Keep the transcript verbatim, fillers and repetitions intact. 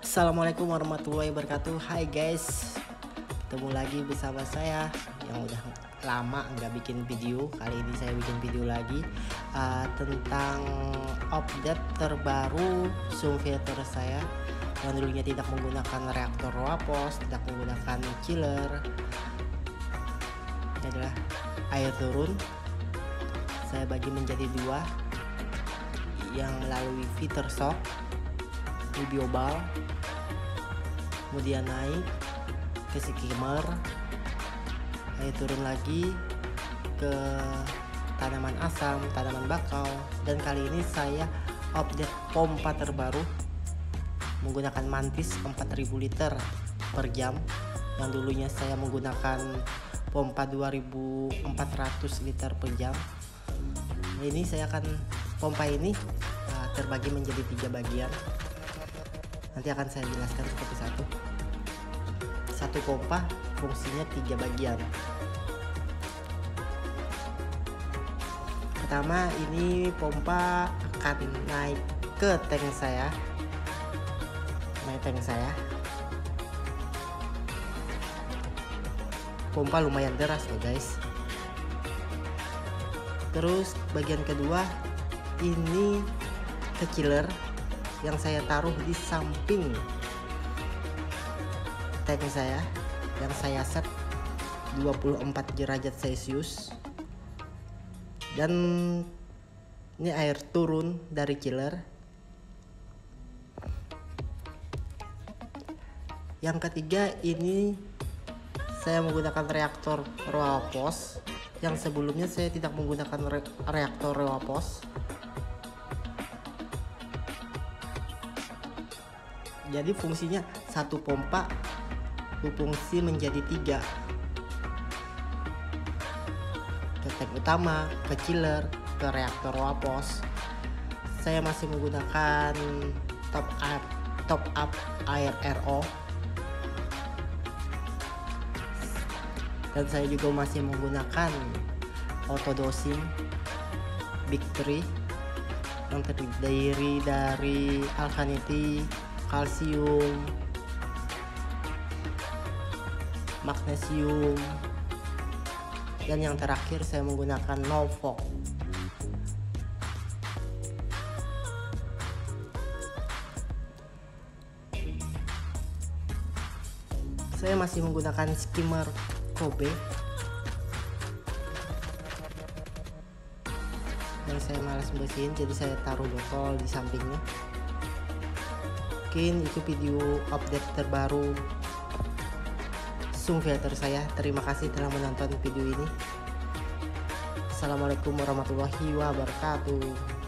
Assalamualaikum warahmatullahi wabarakatuh. Hai guys, ketemu lagi bersama saya yang udah lama nggak bikin video. Kali ini saya bikin video lagi uh, tentang update terbaru zoom filter saya yang dulunya tidak menggunakan reaktor Roapos, tidak menggunakan chiller. Ini adalah air turun. Saya bagi menjadi dua, yang melalui filter shock biobal, kemudian naik ke skimmer, air turun lagi ke tanaman asam, tanaman bakau, dan kali ini saya update pompa terbaru menggunakan mantis empat ribu liter per jam, yang dulunya saya menggunakan pompa dua ribu empat ratus liter per jam. Nah, ini saya akan pompa ini uh, terbagi menjadi tiga bagian. Nanti akan saya jelaskan seperti satu satu pompa fungsinya tiga bagian. Pertama, ini pompa akan naik ke tank saya naik tank saya pompa lumayan deras loh guys. Terus bagian kedua, ini ke chiller yang saya taruh di samping tank saya, yang saya set dua puluh empat derajat Celcius, dan ini air turun dari chiller. Yang ketiga, ini saya menggunakan reaktor Roapos, yang sebelumnya saya tidak menggunakan re reaktor Roapos. Jadi fungsinya satu pompa berfungsi menjadi tiga, ke tank utama, ke chiller, ke reaktor Roapos. Saya masih menggunakan top up top up air R O, dan saya juga masih menggunakan autodosing Big Three yang terdiri dari alkalinity, kalsium, magnesium, dan yang terakhir saya menggunakan Novok. Saya masih menggunakan skimmer Kobe yang saya malas bersihin, jadi saya taruh botol di sampingnya. Mungkin itu video update terbaru zoom filter saya. Terima kasih telah menonton video ini. Assalamualaikum warahmatullahi wabarakatuh.